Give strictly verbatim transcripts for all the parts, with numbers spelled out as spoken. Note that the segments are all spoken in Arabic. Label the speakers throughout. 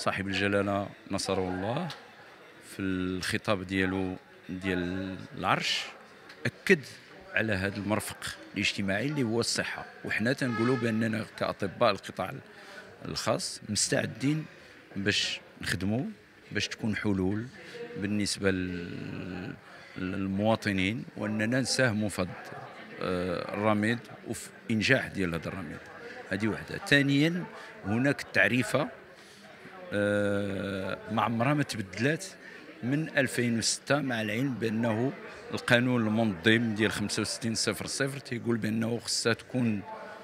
Speaker 1: صاحب الجلالة نصره الله في الخطاب ديالو ديال العرش أكد على هذا المرفق الاجتماعي اللي هو الصحة، وحنا تنقولوا بأننا كأطباء القطاع الخاص مستعدين باش نخدموا باش تكون حلول بالنسبة للمواطنين، وأننا نساهموا في الرميد وفي إنجاح ديال هذا الرميد. هذه واحدة. ثانيا هناك التعريفة ما عمرها ما تبدلات من ألفين وستة، مع العلم بأنه القانون المنظم ديال خمسة وستين صفر صفر تيقول بأنه خصها تكون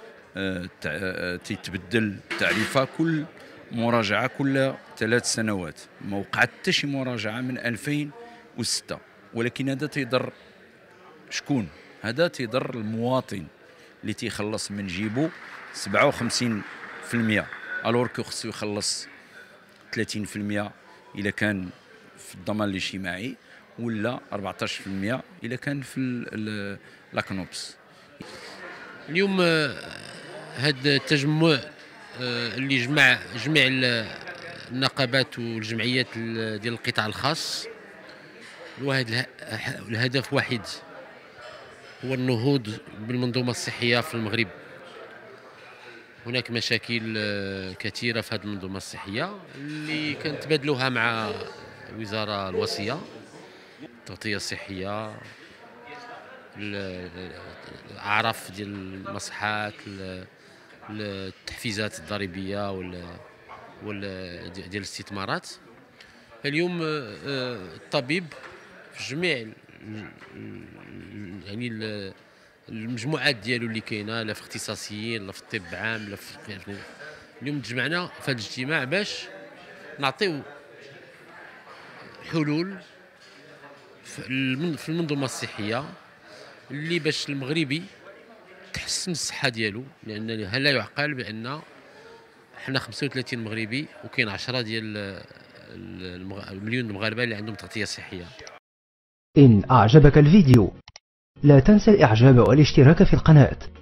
Speaker 1: تتبدل التعريفة كل مراجعة كل ثلاث سنوات. ما وقعت حتى شي مراجعة من ألفين وستة، ولكن هذا تيضر شكون؟ هذا تيضر المواطن اللي تيخلص من جيبو سبعة وخمسين بالمئة الور كو خصو يخلص ثلاثين بالمئة إذا كان في الضمان الاجتماعي، ولا أربعطاش بالمئة إذا كان في لاكنوبس.
Speaker 2: اليوم هذا التجمع اللي جمع جميع النقابات والجمعيات ديال القطاع الخاص، وهذا الهدف واحد هو النهوض بالمنظومة الصحية في المغرب. هناك مشاكل كثيرة في هذه المنظومة الصحية اللي كنتبادلوها مع الوزارة الوصية، التغطية الصحية، الأعراف ديال المصحات، التحفيزات الضريبية وال ديال الاستثمارات. اليوم الطبيب في جميع يعني المجموعات ديالو اللي كاينه، لا في اختصاصيين لا في الطب العام لا في اليوم تجمعنا في هذا الاجتماع باش نعطيو حلول في المنظومه الصحيه اللي باش المغربي تحسن الصحه ديالو، لان لا يعقل بان حنا خمسة وثلاثين مغربي وكاين عشرة ديال المليون المغاربه اللي عندهم تغطيه صحيه.
Speaker 3: إن أعجبك الفيديو لا تنسى الإعجاب والاشتراك في القناة.